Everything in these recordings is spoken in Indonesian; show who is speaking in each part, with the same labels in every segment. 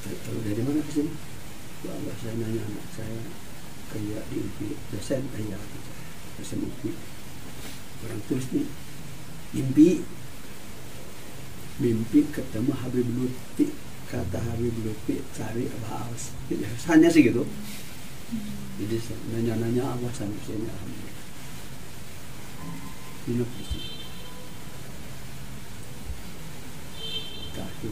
Speaker 1: Tahu dari mana ke sini? Bahwa saya nanya anak saya kerja di UPI, dosen iya, dosen UPI. Orang tulis nih, mimpi ketemu Habib Lutfi, kata Habib Lutfi cari Abah Awas. Hanya sih gitu. Jadi nanya-nanya Abah sampai sini alhamdulillah. Minum di sini. Kaki.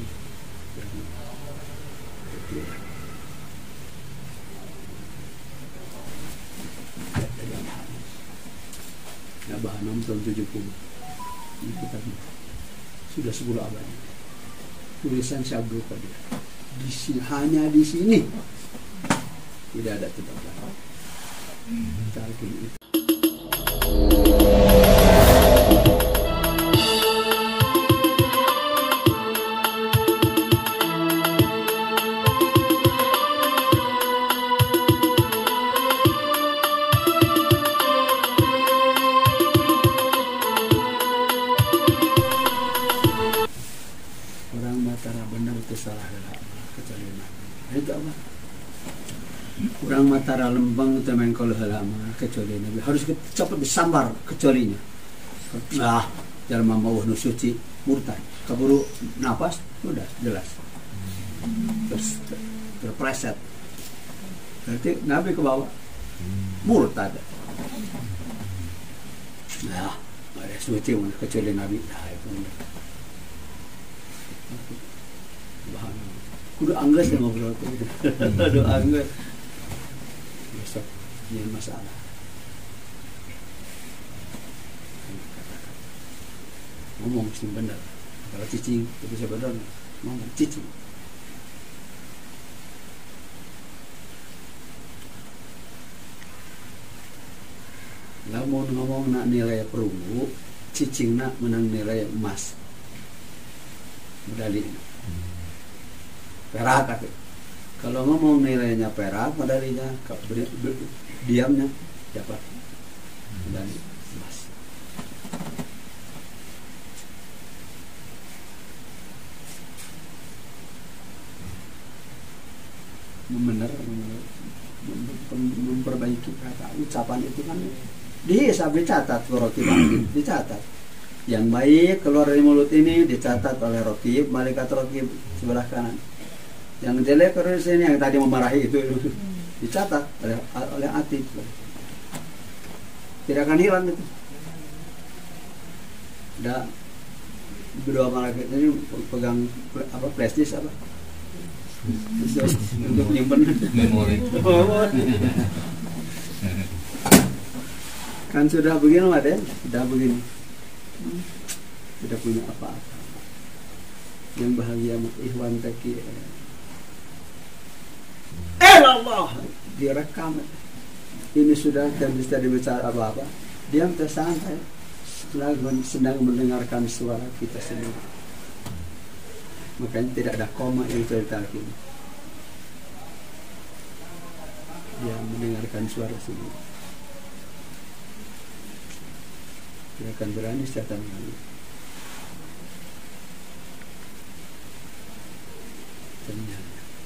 Speaker 1: Abah 6 tahun 70. Ini kitabnya sudah 10 abad. Tulisan Syekh Abdul Qadir. Hanya di sini tidak ada tempat lain. Talqin itu. Salah kecuali Nabi. Itu apa? Kurang Matara Lembang itu mengkol halama kecuali Nabi. Harus cepat disambar kecualinya. Nah, dalam mau nusuci murtad. Keburu napas sudah jelas. Terus terpleset. Berarti Nabi ke bawah. Murtad. Nah, ada suci kecuali Nabi. Nah, itu kudu angges ya ngobrol itu. Aduh angges. Besok ini masalah. Ngomong sih benar. Kalau cicing itu bisa benar. Ngomong cicing. Lah mau ngomong nak nilai perunggu, cicing nak menang nilai emas. Medali. Perak kan. Kalau ngomong nilainya perak, medalinya diamnya dapat medali emas. Memperbaiki kata ucapan itu kan dicatat ke Rokib, dicatat. Yang baik keluar dari mulut ini dicatat oleh Rokib, malaikat Rokib sebelah kanan. Yang jelek terus ini yang tadi memarahi itu dicatat oleh Atid. Tidak akan hilang itu. Ada kedua malaikat ini pegang apa flash disk apa? Untuk menyimpan memori. Kan sudah begini Maden, sudah begini. Tidak punya apa-apa. Yang bahagia ikhwan taki. Allah direkam. Ini sudah tidak bisa dibicara apa-apa. Diam tersantai sedang mendengarkan suara kita sendiri. Makanya tidak ada koma yang tertalkin. Dia mendengarkan suara sendiri. Dia akan berani setan mengalami. Ternyata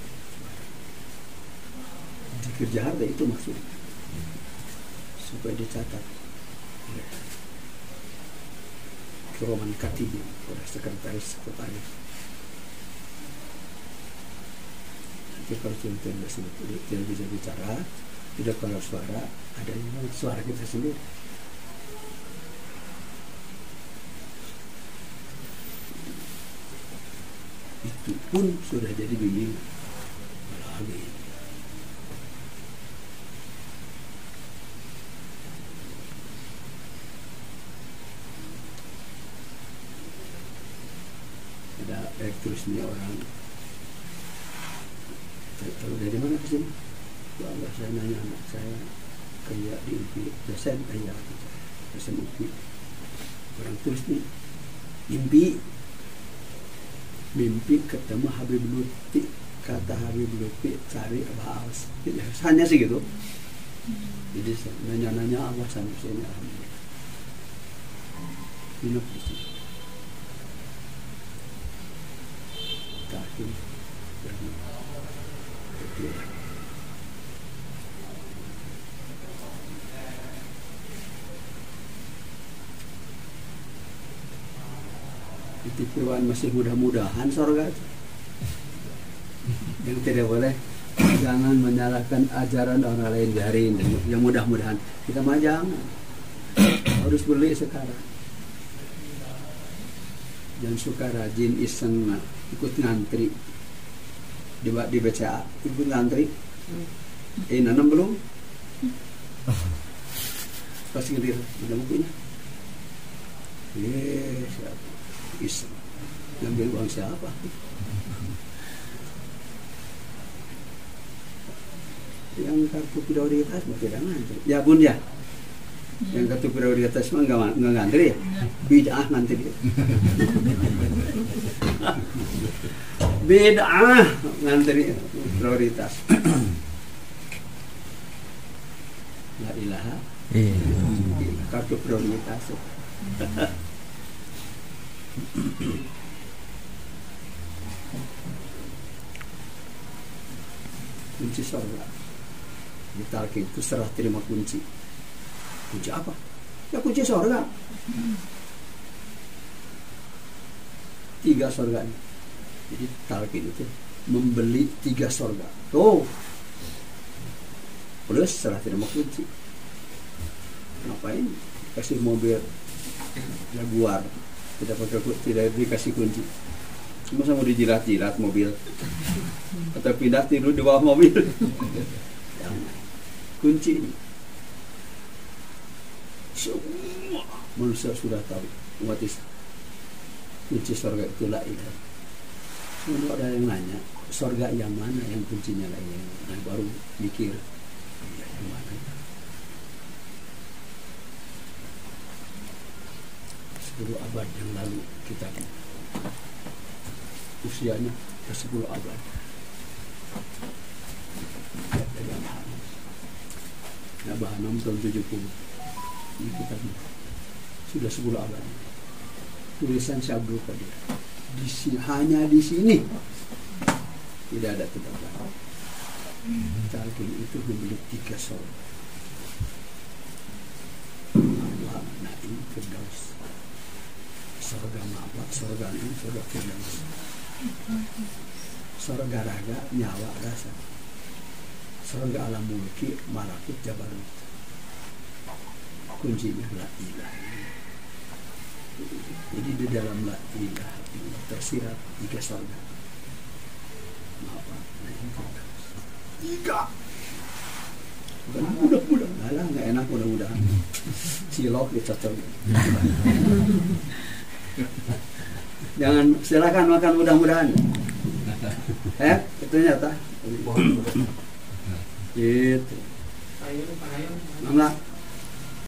Speaker 1: kerja harta itu maksudnya supaya dicatat Kiraman Katibin oleh sekretaris. Nanti kalau contoh tidak bisa bicara, tidak keluar suara, ada suara kita sendiri. Itu pun sudah jadi bimbingan lagi. Tulisnya orang tahu dari mana ke sini? Bahwa saya nanya anak saya kerja di UPI, dosen iya, dosen UPI. Orang tulis nih, mimpi ketemu Habib Lutfi, kata Habib Lutfi cari Abah Awas. Hanya sih gitu. Jadi nanya-nanya Abah sampai sini alhamdulillah. Minum di sini. Kaki. Itu Firwan masih mudah-mudahan surga. Yang tidak boleh, jangan menyalahkan ajaran orang lain, biarin. Yang mudah-mudahan kita mah jangan, harus beli sekarang. Jangan suka rajin iseng ikut ngantri di BCA, ikut ngantri. Nanam belum? Pas ngedir, ada bukunya. Siapa? Iseng ngambil uang siapa? Yang kartu prioritas mah tidak ngantri. Ya bun ya. Yang kartu prioritas mah nggak ngantri ya. Bid'ah ngantri. Bid'ah ngantri prioritas. La ilaha. Kartu prioritas. Kunci surga ditalkin itu serah terima kunci apa? Ya kunci surga. 3 surganya. Jadi talkin itu membeli 3 surga. Plus serah terima kunci. Ngapain kasih mobil Jaguar tidak dikasih kunci? Masa mau dijilat-jilat mobil atau pindah tidur di bawah mobil? Kunci ini semua manusia sudah tahu. Umat Islam kunci surga itu la ilaha. Semua ada yang nanya surga yang mana, yang kuncinya la ilaha. Nah, baru mikir yang mana. 10 abad yang lalu kita usianya 10 abad. Abah Hanam tahun 70. Ini kita sudah 10 abad. Tulisan Syekh Abdul Qadir. Hanya di sini tidak ada tempat lain. Talqin itu membeli 3 surga. Naim Firdaus. Surga ma'wa, surga ini, surga Firdaus. Surga raga, nyawa rasa. Surga alam mulki, malakut jabarut. Kuncinya la ilaha. Jadi di dalam la ilaha tersirat 3 surga. Ma'wa, Naim Firdaus. 3. Bukan mudah-mudahan. Alah, nggak enak mudah-mudahan. Cilok dicocok. Jangan, silakan makan mudah-mudahan. Itu nyata. Gitu. Enggak.